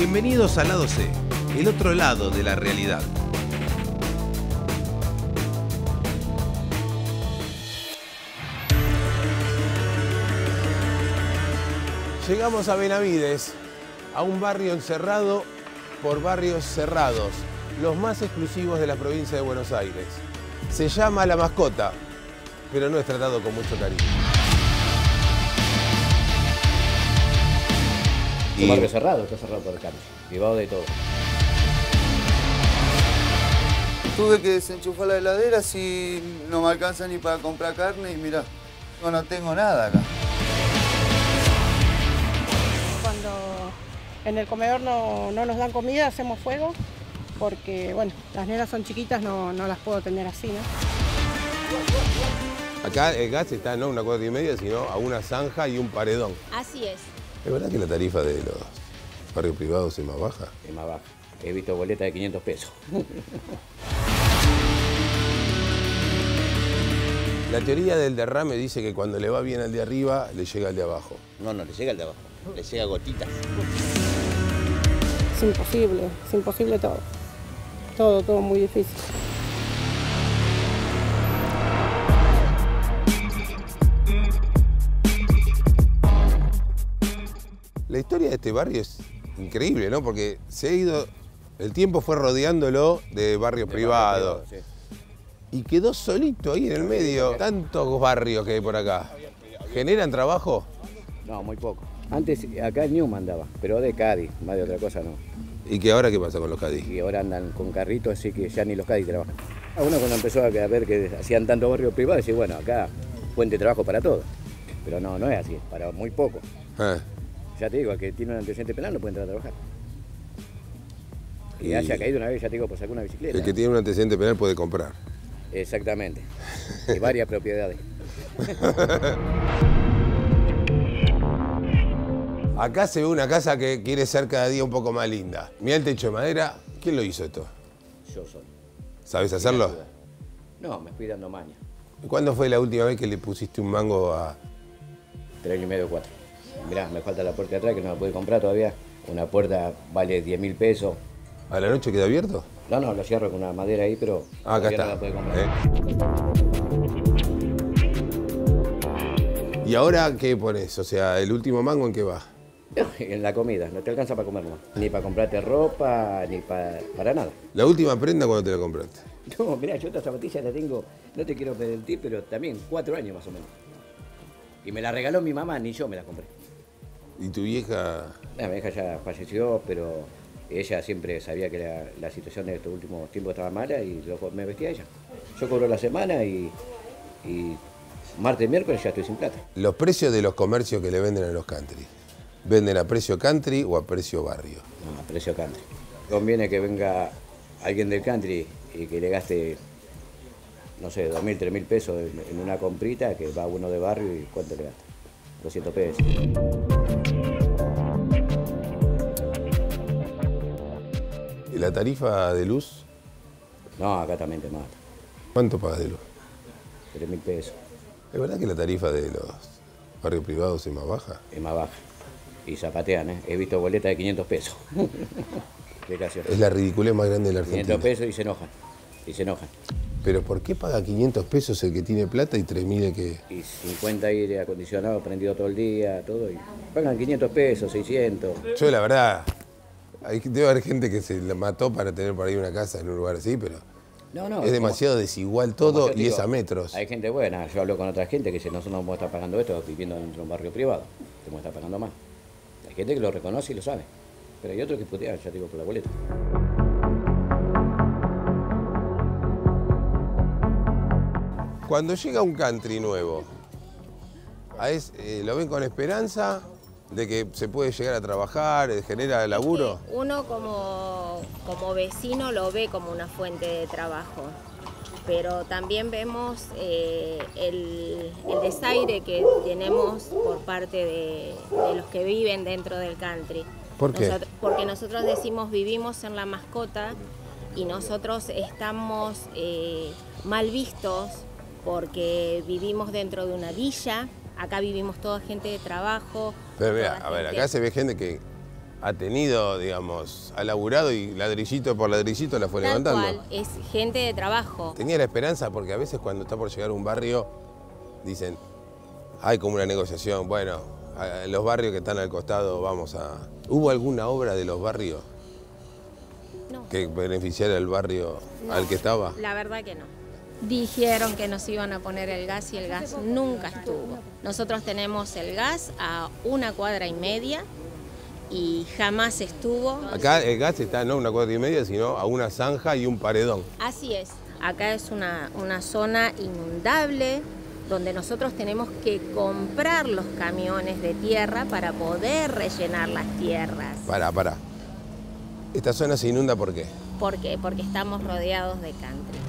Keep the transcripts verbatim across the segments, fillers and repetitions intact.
Bienvenidos al lado C, el otro lado de la realidad. Llegamos a Benavides, a un barrio encerrado por barrios cerrados, los más exclusivos de la provincia de Buenos Aires. Se llama La Mascota, pero no es tratado con mucho cariño. Un barrio cerrado, está cerrado por el cambio, privado de todo. Tuve que desenchufar la heladera si no me alcanza ni para comprar carne y mirá, yo no tengo nada acá. Cuando en el comedor no, no nos dan comida, hacemos fuego, porque bueno, las nenas son chiquitas, no, no las puedo tener así, ¿no? Acá el gas está no a una cuadra y media, sino a una zanja y un paredón. Así es. ¿Es verdad que la tarifa de los barrios privados es más baja? Es más baja. He visto boletas de quinientos pesos. La teoría del derrame dice que cuando le va bien al de arriba, le llega al de abajo. No, no, le llega al de abajo. Le llega gotitas. Es imposible, es imposible todo. Todo, todo muy difícil. La historia de este barrio es increíble, ¿no? Porque se ha ido, el tiempo fue rodeándolo de barrios De privados. barrio privado, sí. Y quedó solito ahí en el medio. Tantos barrios que hay por acá. ¿Generan trabajo? No, muy poco. Antes acá el Newman andaba, pero de Cádiz, más de otra cosa no. ¿Y qué ahora qué pasa con los Cádiz? Y ahora andan con carritos, así que ya ni los Cádiz trabajan. A uno cuando empezó a ver que hacían tantos barrios privados, decía, bueno, acá fuente de trabajo para todos. Pero no, no es así, para muy poco. Ah. Ya te digo, el que tiene un antecedente penal no puede entrar a trabajar. Y, Y- haya caído una vez, ya te digo, por sacar una bicicleta. El que tiene un antecedente penal puede comprar. Exactamente. Y varias propiedades. Acá se ve una casa que quiere ser cada día un poco más linda. Mira el techo de madera. ¿Quién lo hizo esto? Yo solo. ¿Sabes hacerlo? Sin ayuda. No, me fui dando maña. ¿Cuándo fue la última vez que le pusiste un mango a...? Tres años y medio, cuatro. Mirá, me falta la puerta de atrás que no la pude comprar todavía. Una puerta vale diez mil pesos. ¿A la noche queda abierto? No, no, lo cierro con una madera ahí, pero Ah, acá todavía está. no la pude comprar. ¿Eh? ¿Y ahora qué pones? O sea, ¿el último mango en qué va? En la comida, no te alcanza para comer más. Ni para comprarte ropa, ni para, para nada. ¿La última prenda cuando te la compraste? No, mirá, yo esta zapatilla la tengo, no te quiero mentir, pero también cuatro años más o menos. Y me la regaló mi mamá, ni yo me la compré. ¿Y tu vieja? La mi hija ya falleció, pero ella siempre sabía que la, la situación de estos últimos tiempos estaba mala y lo- me vestía ella. Yo cobro la semana y, y martes y miércoles ya estoy sin plata. Los precios de los comercios que le venden a los country. ¿Venden a precio country o a precio barrio? No, a precio country. Conviene que venga alguien del country y que le gaste, no sé, dos mil, tres mil pesos en, en una comprita, que va uno de barrio y ¿cuánto le gasta? doscientos pesos. ¿Y la tarifa de luz? No, acá también te mata. ¿Cuánto pagas de luz? tres mil pesos. ¿Es verdad que la tarifa de los barrios privados es más baja? Es más baja. Y zapatean, ¿eh? He visto boletas de quinientos pesos. Explicación. Es la ridiculez más grande de la Argentina. quinientos pesos y se enojan. Y se enojan. ¿Pero por qué paga quinientos pesos el que tiene plata y tres mil el que...? Y cincuenta aire acondicionado prendido todo el día, todo. Y pagan quinientos pesos, seiscientos. Yo la verdad, hay, debe haber gente que se la mató para tener por ahí una casa en un lugar así, pero No, no. es demasiado desigual todo como yo te y digo, es a metros. Hay gente buena. Yo hablo con otra gente que dice, nosotros no vamos a estar pagando esto viviendo dentro de un barrio privado. Vamos a estar pagando más. Hay gente que lo reconoce y lo sabe. Pero hay otros que putean, ya te digo, por la boleta. Cuando llega un country nuevo, a es- eh, ¿lo ven con esperanza de que se puede llegar a trabajar, eh, genera laburo? Es que uno como, como vecino lo ve como una fuente de trabajo, pero también vemos eh, el, el desaire que tenemos por parte de, de los que viven dentro del country. ¿Por qué? Nosotros- porque nosotros decimos vivimos en La Mascota y nosotros estamos eh, mal vistos porque vivimos dentro de una villa. Acá vivimos toda gente de trabajo. Pero mira, toda a ver, gente- acá se ve gente que ha tenido, digamos, ha laburado y ladrillito por ladrillito la fue Tal levantando. cual, es gente de trabajo. Tenía la esperanza porque a veces cuando está por llegar a un barrio dicen, hay como una negociación, bueno, a los barrios que están al costado vamos a... ¿Hubo alguna obra de los barrios No. que beneficiara al barrio No, al que estaba? La verdad que no. Dijeron que nos iban a poner el gas y el gas nunca estuvo. Nosotros tenemos el gas a una cuadra y media y jamás estuvo. Acá el gas está no a una cuadra y media, sino a una zanja y un paredón. Así es. Acá es una, una zona inundable donde nosotros tenemos que comprar los camiones de tierra para poder rellenar las tierras. Pará, pará. ¿Esta zona se inunda por qué? ¿Por qué? Porque estamos rodeados de country.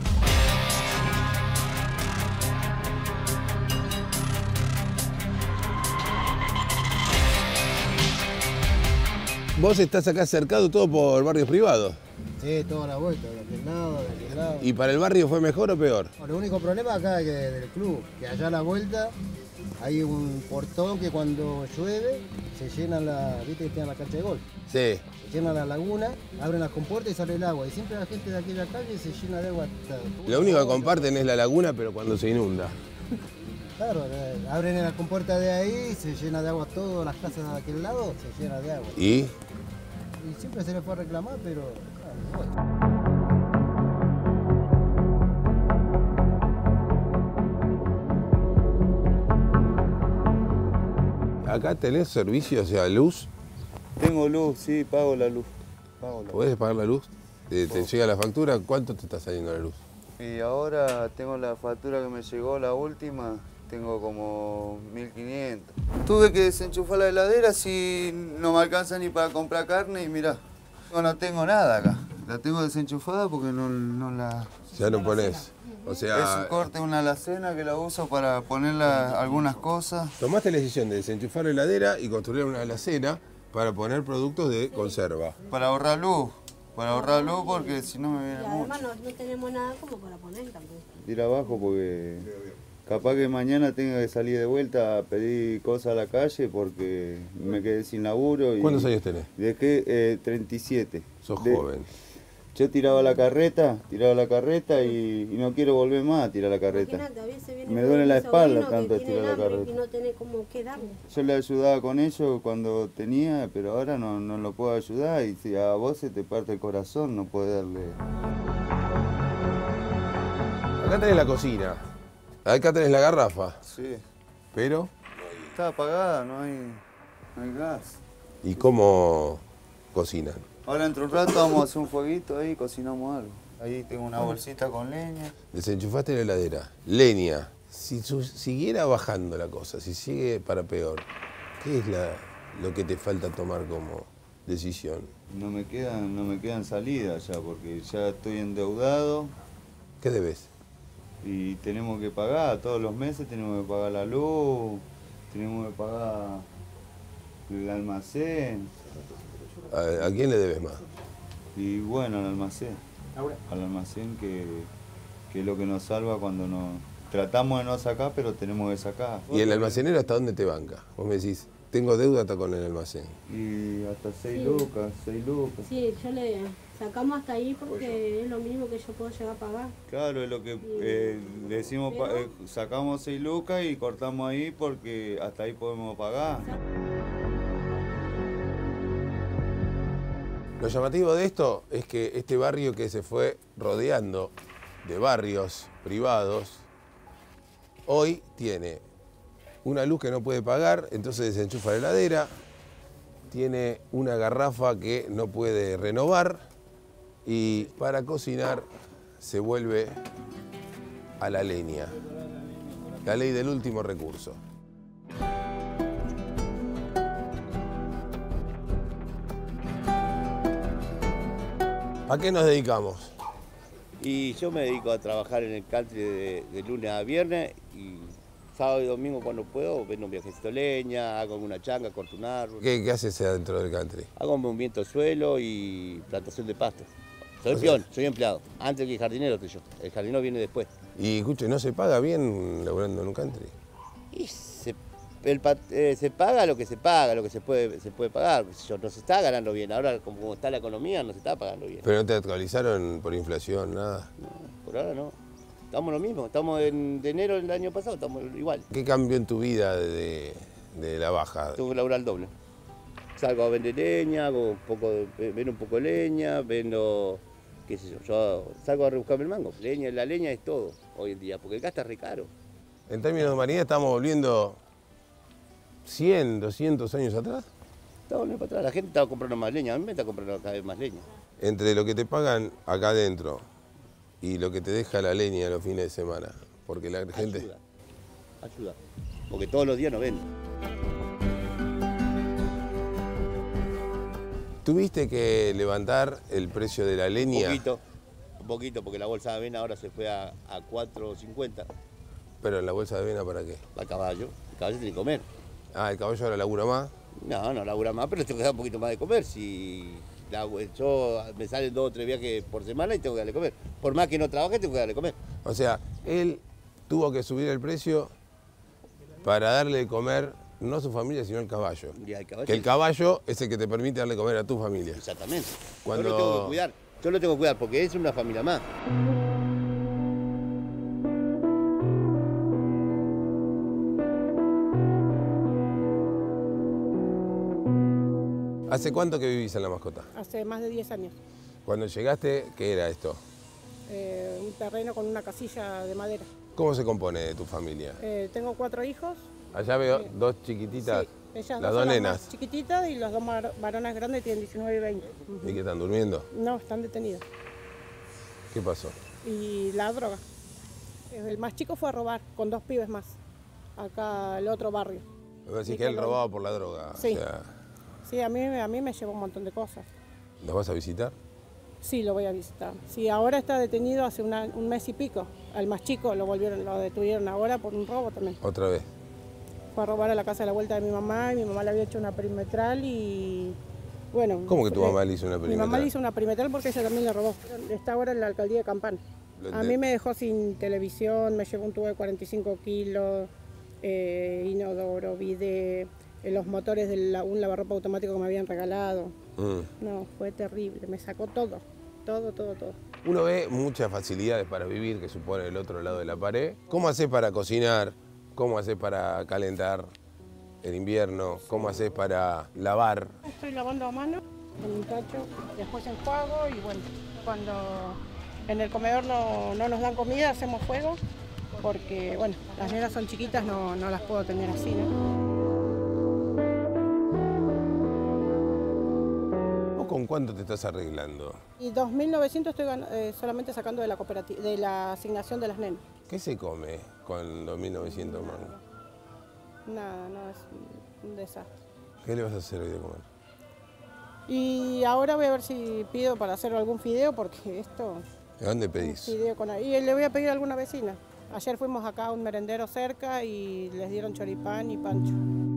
Vos estás acá cercado todo por barrios privados. Sí, toda la vuelta, de aquel lado, de aquel lado. ¿Y para el barrio fue mejor o peor? Bueno, el único problema acá es que del club, que allá a la vuelta hay un portón que cuando llueve se llena la, viste que tiene la cancha de golf, Sí. se llena la laguna, abren las compuertas y sale el agua. Y siempre la gente de aquella calle se llena de agua. hasta- Lo único que comparten es la laguna, pero cuando se inunda. Claro, eh, abren la compuerta de ahí, se llena de agua todas las casas de aquel lado, se llena de agua. ¿Y? Y siempre se le fue a reclamar, pero claro, bueno. ¿Acá tenés servicios de luz? Tengo luz, sí, pago la luz. Pago la luz. ¿Podés pagar la luz? ¿Te, te llega la factura? ¿Cuánto te está saliendo la luz? Y ahora tengo la factura que me llegó, la última, tengo como mil quinientos. Tuve que desenchufar la heladera si no me alcanza ni para comprar carne y mirá, yo no tengo nada acá. La tengo desenchufada porque no, no la... Ya no ponés. O Es sea, un corte, una alacena que la uso para ponerle algunas cosas. tomaste la decisión de desenchufar la heladera y construir una alacena para poner productos de conserva. Para ahorrar luz, para ahorrar luz porque si no me viene Y además mucho. no, no tenemos nada como para poner tampoco. Ir abajo porque capaz que mañana tenga que salir de vuelta a pedir cosas a la calle porque me quedé sin laburo. Y ¿Cuántos años tenés? Dejé eh, treinta y siete. Sos De- joven. Yo tiraba la carreta, tiraba la carreta y, y no quiero volver más a tirar la carreta. Imagínate, a veces viene Me con duele un la espalda sobrino tanto que tiene estirar la hambre carreta. y no tiene cómo qué darle. Yo le ayudaba con ello cuando tenía, pero ahora no, no lo puedo ayudar y si a vos se te parte el corazón no podés darle. Acá tenés la cocina. Acá tenés la garrafa. Sí. Pero, Está apagada, no hay, no hay gas. ¿y cómo cocinan? Ahora dentro de un rato vamos a hacer un fueguito ahí y cocinamos algo. Ahí tengo una bolsita con leña. Desenchufaste la heladera. Leña. Si su- siguiera bajando la cosa, si sigue para peor, ¿qué es la, lo que te falta tomar como decisión? No me quedan, no me quedan salidas ya porque ya estoy endeudado ¿Qué debes? y tenemos que pagar, todos los meses tenemos que pagar la luz, tenemos que pagar el almacén ¿A, a quién le debes más? y bueno, al almacén. Al almacén que, que es lo que nos salva cuando nos tratamos de no sacar, pero tenemos que sacar. ¿Y el almacenero hasta dónde te banca? Vos me decís, tengo deuda hasta con el almacén. Y hasta seis Sí. lucas, seis lucas. Sí, yo le sacamos hasta ahí porque es lo mismo que yo puedo llegar a pagar. Claro, es lo que eh, le decimos, pa- eh, sacamos seis lucas y cortamos ahí porque hasta ahí podemos pagar. Lo llamativo de esto es que este barrio que se fue rodeando de barrios privados, hoy tiene una luz que no puede pagar, entonces desenchufa la heladera, tiene una garrafa que no puede renovar y para cocinar se vuelve a la leña, la ley del último recurso. ¿A qué nos dedicamos? Y yo me dedico a trabajar en el country de, de lunes a viernes y sábado y domingo cuando puedo vendo un viajecito de leña, hago una changa, corto un árbol, ¿Qué, qué haces adentro del country? hago movimiento de suelo y plantación de pastos. Soy O sea- peón, soy empleado. Antes que el jardinero estoy yo. El jardinero viene después. Y escuche, ¿no se paga bien laburando en un country? Y se el pat- eh, se paga lo que se paga, lo que se puede, se puede pagar. Yo, no se está ganando bien. Ahora, como, como está la economía, no se está pagando bien. ¿Pero no te actualizaron por inflación, nada? No, por ahora no. Estamos lo mismo. Estamos en, de enero del año pasado, estamos igual. ¿Qué cambió en tu vida de, de la baja? Tengo que laburar el doble. Salgo a vender leña, hago un poco de, vendo un poco de leña, vendo, qué sé yo, yo salgo a rebuscarme el mango. Leña, la leña es todo hoy en día, porque el gas está re caro. En términos de humanidad estamos volviendo cien, doscientos años atrás. Estaba volviendo para atrás, la gente estaba comprando más leña, a mí me está comprando cada vez más leña. Entre lo que te pagan acá adentro y lo que te deja la leña los fines de semana, porque la gente... Ayuda, ayuda, porque todos los días no venden. ¿Tuviste que levantar el precio de la leña? Un poquito, un poquito, porque la bolsa de avena ahora se fue a, a cuatro cincuenta. ¿Pero en la bolsa de avena para qué? Para caballo, el caballo tiene que comer. Ah, ¿el caballo ahora labura más? No, no labura más, pero tengo que dar un poquito más de comer. Si la- yo me salen dos o tres viajes por semana y tengo que darle comer. Por más que no trabaje, tengo que darle comer. O sea, él tuvo que subir el precio para darle de comer no a su familia, sino al caballo. Y al caballo- Que el caballo es el que te permite darle de comer a tu familia. Exactamente. Cuando- Yo lo tengo que cuidar. Yo lo tengo que cuidar porque es una familia más. ¿Hace cuánto que vivís en La Mascota? Hace más de diez años. Cuando llegaste, ¿qué era esto? Eh, un terreno con una casilla de madera. ¿Cómo se compone de tu familia? Eh, tengo cuatro hijos. Allá veo dos chiquititas, Sí, ellas las dos dos son las nenas. más chiquititas y los dos mar- varones grandes tienen diecinueve y veinte. Ujú. ¿Y qué están durmiendo? No, están detenidos. ¿Qué pasó? Y la droga. El más chico fue a robar con dos pibes más. Acá al otro barrio. Me decís Sí, que él pero- robaba por la droga. Sí. O sea, Sí, a mí, a mí me llevó un montón de cosas. ¿los vas a visitar? Sí, lo voy a visitar. Sí, ahora está detenido hace una- un mes y pico. Al más chico lo volvieron, lo detuvieron ahora por un robo también. Otra vez. Fue a robar a la casa de la vuelta de mi mamá y mi mamá le había hecho una perimetral y bueno. ¿Cómo que tu le- mamá le hizo una Mi perimetral? mamá le hizo una perimetral porque ella también le robó. Está ahora en la alcaldía de Campana. Lo A entiendo. mí me dejó sin televisión, me llevó un tubo de cuarenta y cinco kilos, eh, inodoro, bidet, eh, los motores de la- un lavarropa automático que me habían regalado. Mm. No, fue terrible, me sacó todo, todo, todo, todo. Uno ve muchas facilidades para vivir que supone el otro lado de la pared. ¿Cómo haces para cocinar? ¿Cómo haces para calentar el invierno? ¿Cómo haces para lavar? Estoy lavando a mano en un tacho, después enjuago y bueno, cuando en el comedor no, no nos dan comida hacemos fuego porque bueno, las nenas son chiquitas, no, no las puedo tener así, ¿no? ¿Vos con cuánto te estás arreglando? Y dos mil novecientos estoy gan- eh, solamente sacando de la cooperativa, de la asignación de las nenas. ¿Qué se come con dos mil novecientos mangos? Nada, no, es un desastre. ¿Qué le vas a hacer hoy de comer? Y ahora voy a ver si pido para hacer algún fideo porque esto... ¿De dónde Un pedís? fideo con... Y le voy a pedir a alguna vecina. Ayer fuimos acá a un merendero cerca y les dieron choripán y pancho.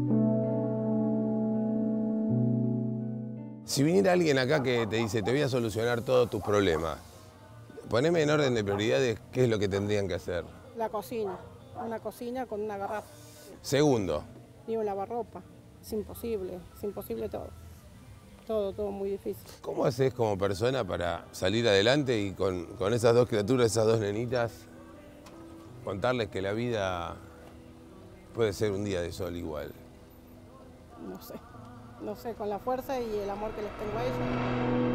Si viniera alguien acá que te dice, te voy a solucionar todos tus problemas, poneme en orden de prioridades qué es lo que tendrían que hacer. La cocina, una cocina con una garrafa Segundo, y un lavarropa. Es imposible, es imposible todo. Todo, todo muy difícil. ¿cómo haces como persona para salir adelante y con, con esas dos criaturas, esas dos nenitas, contarles que la vida puede ser un día de sol igual? No sé, no sé, con la fuerza y el amor que les tengo a ellos.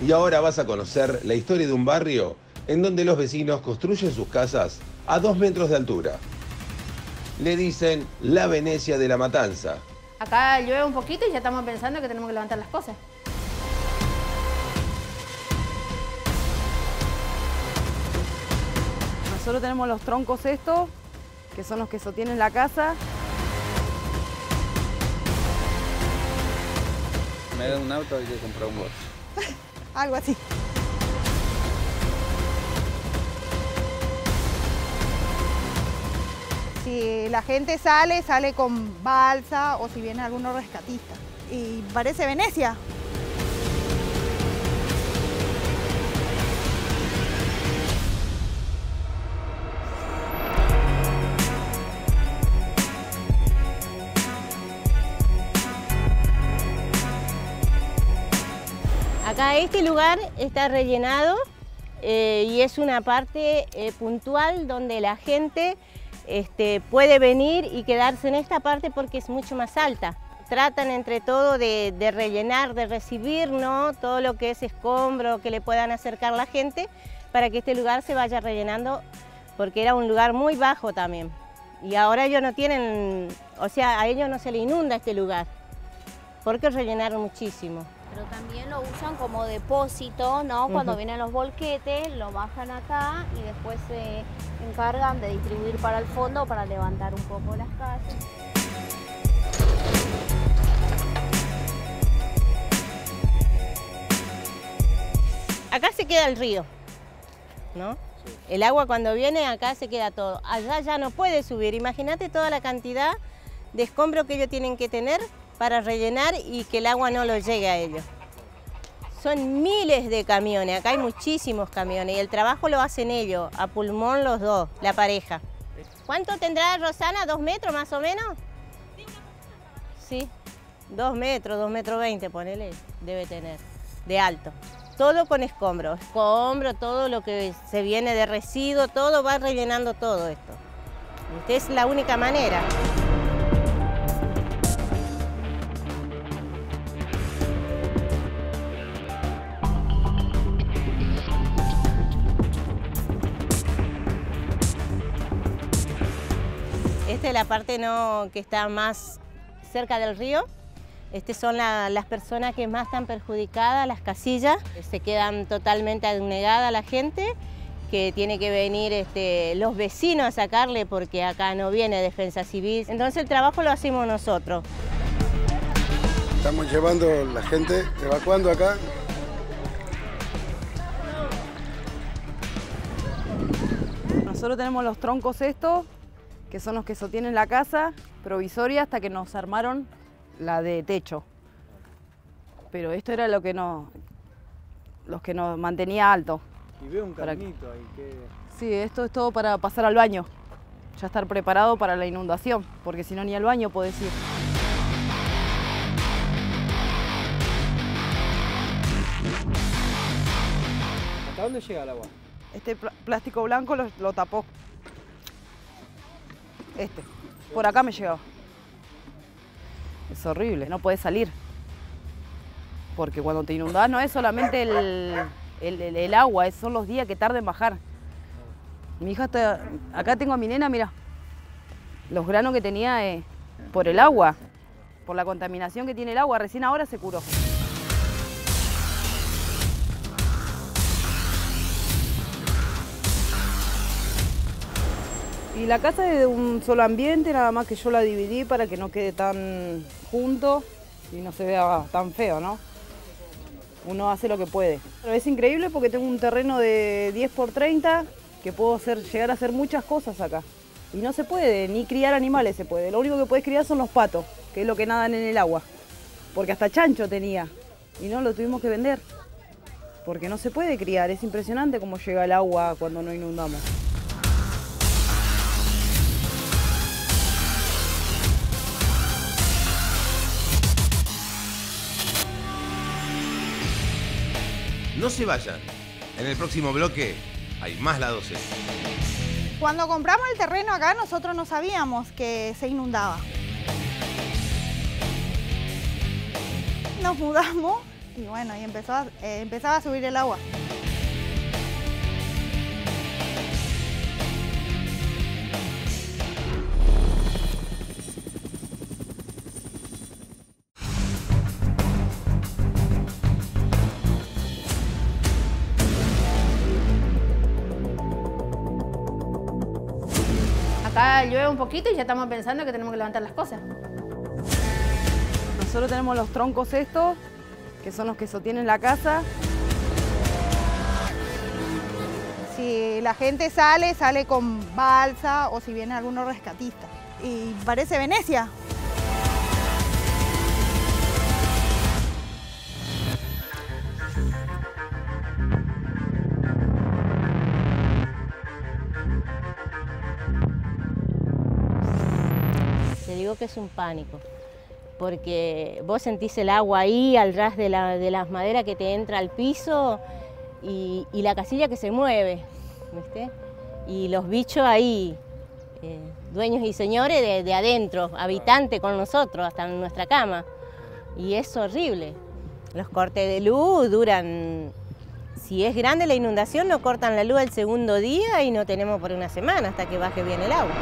Y ahora vas a conocer la historia de un barrio en donde los vecinos construyen sus casas a dos metros de altura. Le dicen la Venecia de la Matanza. Acá llueve un poquito y ya estamos pensando que tenemos que levantar las cosas. Nosotros tenemos los troncos estos, que son los que sostienen la casa. Me da un auto y hay que comprar un bolso. Algo así. Si la gente sale, sale con balsa o si viene algunos rescatistas. Y parece Venecia. Acá este lugar está rellenado eh, y es una parte eh, puntual donde la gente este, puede venir y quedarse en esta parte porque es mucho más alta. Tratan entre todo de, de rellenar, de recibir, ¿no?, todo lo que es escombro que le puedan acercar la gente para que este lugar se vaya rellenando, porque era un lugar muy bajo también. Y ahora ellos no tienen, o sea, a ellos no se le inunda este lugar, porque rellenaron muchísimo. Pero también lo usan como depósito, ¿no? Cuando uh-huh. vienen los volquetes, lo bajan acá y después se encargan de distribuir para el fondo para levantar un poco las casas. Acá se queda el río, ¿no? Sí. El agua cuando viene acá se queda todo. Allá ya no puede subir. Imagínate toda la cantidad de escombro que ellos tienen que tener para rellenar y que el agua no lo llegue a ellos. Son miles de camiones, acá hay muchísimos camiones y el trabajo lo hacen ellos, a pulmón los dos, la pareja. ¿Cuánto tendrá Rosana? ¿Dos metros más o menos? Sí, dos metros, dos metros veinte, ponele, debe tener, de alto. Todo con escombro, escombro, todo lo que se viene de residuo, todo va rellenando todo esto. Esta es la única manera. Esta es la parte no, que está más cerca del río. Estas son la, las personas que más están perjudicadas, las casillas. Se quedan totalmente anegadas la gente, que tiene que venir este, los vecinos a sacarle porque acá no viene defensa civil. Entonces el trabajo lo hacemos nosotros. Estamos llevando la gente, evacuando acá. Nosotros tenemos los troncos estos, que son los que sostienen la casa provisoria hasta que nos armaron la de techo. Pero esto era lo que nos, los que nos mantenía alto. Y veo un caminito ahí que... Sí, esto es todo para pasar al baño. Ya estar preparado para la inundación, porque si no ni al baño podés ir. ¿Hasta dónde llega el agua? Este pl- plástico blanco lo, lo tapó. Este. Por acá me llegaba. Es horrible, no puedes salir. Porque cuando te inundás no es solamente el, el, el, el agua, es, son los días que tarda en bajar. Mi hija está... Acá tengo a mi nena, mira. Los granos que tenía eh, por el agua, por la contaminación que tiene el agua, recién ahora se curó. Y la casa es de un solo ambiente, nada más que yo la dividí para que no quede tan junto y no se vea tan feo, ¿no? Uno hace lo que puede. Pero es increíble porque tengo un terreno de diez por treinta que puedo hacer, llegar a hacer muchas cosas acá. Y no se puede, ni criar animales se puede. Lo único que puedes criar son los patos, que es lo que nadan en el agua. Porque hasta chancho tenía y no lo tuvimos que vender. Porque no se puede criar, es impresionante cómo llega el agua cuando no inundamos. No se vayan. En el próximo bloque hay más La doce. Cuando compramos el terreno acá, nosotros no sabíamos que se inundaba. Nos mudamos y bueno, y empezó a, eh, empezaba a subir el agua. Acá llueve un poquito y ya estamos pensando que tenemos que levantar las cosas. Nosotros tenemos los troncos estos, que son los que sostienen la casa. Si la gente sale, sale con balsa o si vienen algunos rescatistas. Y parece Venecia. Te digo que es un pánico, porque vos sentís el agua ahí al ras de, la, de las maderas que te entra al piso y, y la casilla que se mueve, ¿viste? Y los bichos ahí, eh, dueños y señores de, de adentro, habitantes con nosotros, hasta en nuestra cama. Y es horrible. Los cortes de luz duran, si es grande la inundación, nos cortan la luz el segundo día y no tenemos por una semana hasta que baje bien el agua.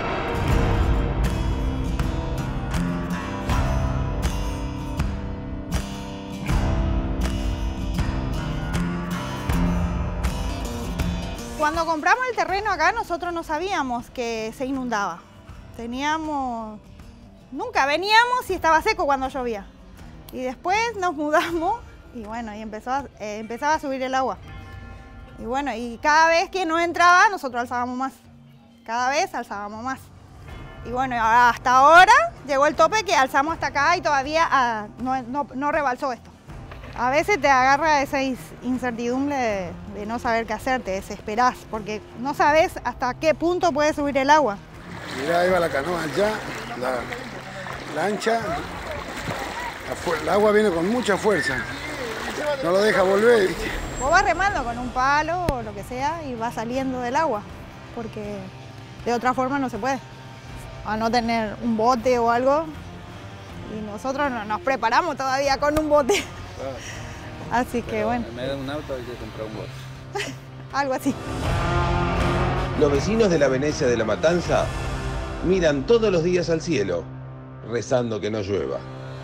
Cuando compramos el terreno acá, nosotros no sabíamos que se inundaba. Teníamos... Nunca veníamos y estaba seco cuando llovía. Y después nos mudamos y bueno, y empezó a, eh, empezaba a subir el agua. Y bueno, y cada vez que no entraba, nosotros alzábamos más. Cada vez alzábamos más. Y bueno, hasta ahora llegó el tope que alzamos hasta acá y todavía ah, no, no, no rebalsó esto. A veces te agarra esa incertidumbre de, de no saber qué hacer, te desesperás, porque no sabes hasta qué punto puede subir el agua. Mirá, ahí va la canoa allá, la lancha, la, el agua viene con mucha fuerza, no lo deja volver. Vos vas remando con un palo o lo que sea y vas saliendo del agua, porque de otra forma no se puede. A no tener un bote o algo, y nosotros no, nos preparamos todavía con un bote. Así que Pero bueno. En vez de un auto hay que comprar un bote. Algo así. Los vecinos de la Venecia de la Matanza miran todos los días al cielo, rezando que no llueva.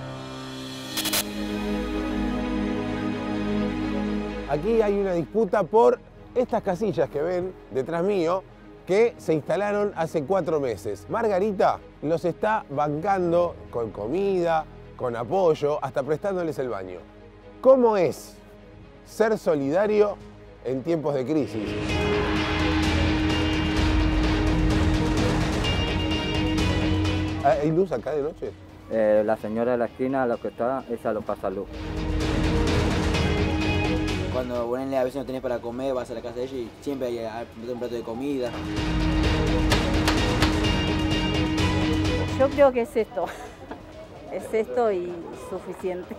Aquí hay una disputa por estas casillas que ven detrás mío, que se instalaron hace cuatro meses. Margarita los está bancando con comida, con apoyo, hasta prestándoles el baño. ¿Cómo es ser solidario en tiempos de crisis? ¿Hay luz acá de noche? Eh, la señora de la esquina, lo que está, esa lo pasa luz. Cuando ponenle, a veces no tenés para comer, vas a la casa de ella y siempre hay, hay un plato de comida. Yo creo que es esto. Es esto y suficiente.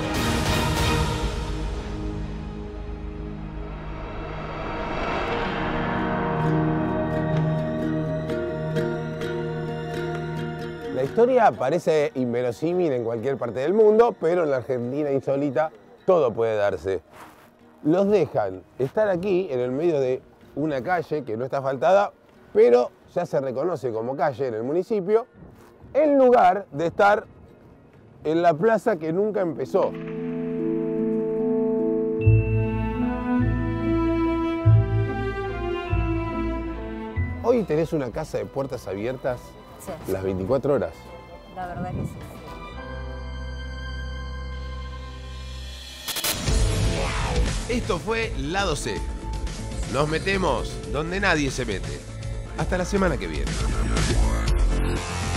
La historia parece inverosímil en cualquier parte del mundo, pero en la Argentina insólita todo puede darse. Los dejan estar aquí en el medio de una calle que no está asfaltada, pero ya se reconoce como calle en el municipio, en lugar de estar en la plaza que nunca empezó. Hoy tenés una casa de puertas abiertas Sí. las veinticuatro horas. La verdad que sí. Esto fue Lado C. Nos metemos donde nadie se mete. Hasta la semana que viene.